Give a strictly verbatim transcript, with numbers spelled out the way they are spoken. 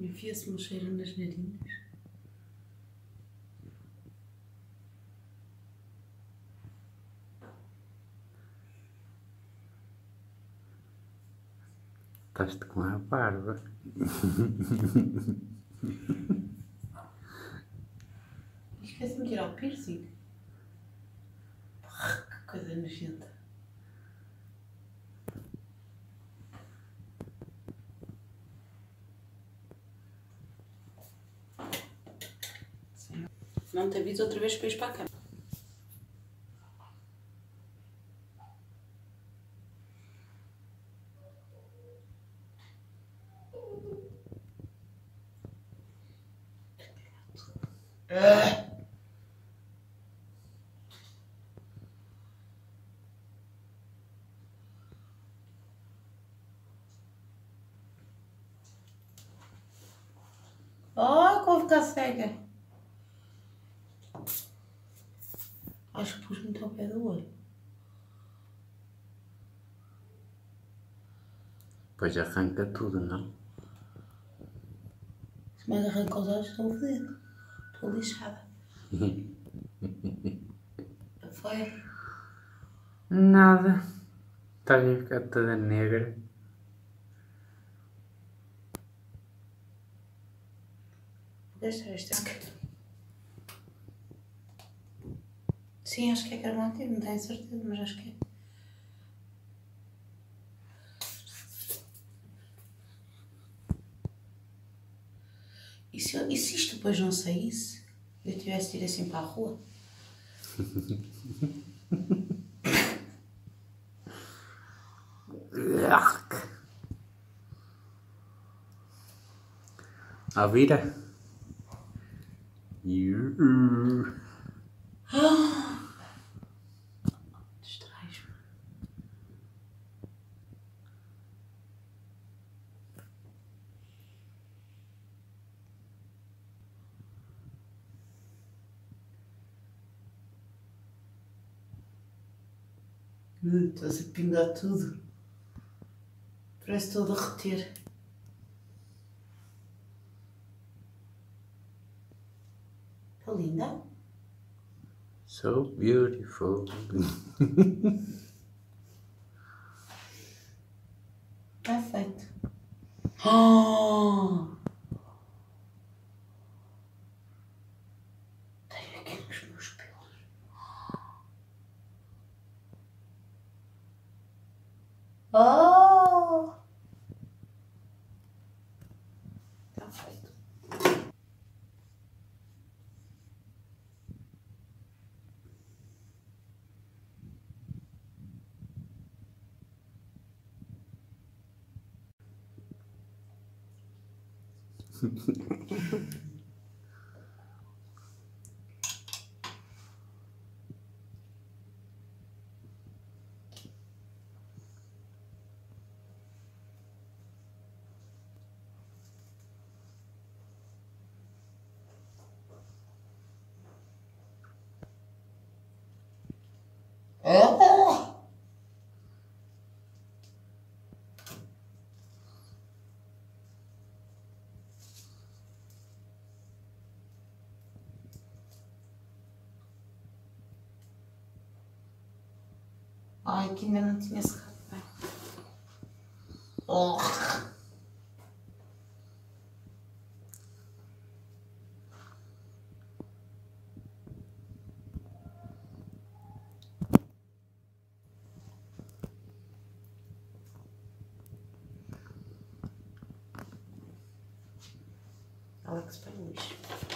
Enfia-se uma cheira nas narinas. Estás-te com a barba. Esqueci-me de tirar o piercing. Que coisa nojenta. Não te aviso outra vez para ir para a cama. Ah! Oh, que vou ficar cega. Acho que pus muito ao pé do olho. Depois arranca tudo, não? Se mais arranca os olhos, estou fodido. Estou lixada. Foi? Nada. Estás a ficar toda negra. Deixa isto. Sim, acho que é carbonato, não tenho certeza, mas acho que é. E se, eu, e se isto depois não saísse? Eu tivesse de ir assim para a rua? A vira. Distrais-me. Estás a pingar tudo. Parece estou a derreter. Está linda? So beautiful. Está feito. Oh! Tenho aqui nos meus pelos. Oh! Está feito. Oh! Ai, que ainda não tinha secado bem. Oh! Alex para o lixo.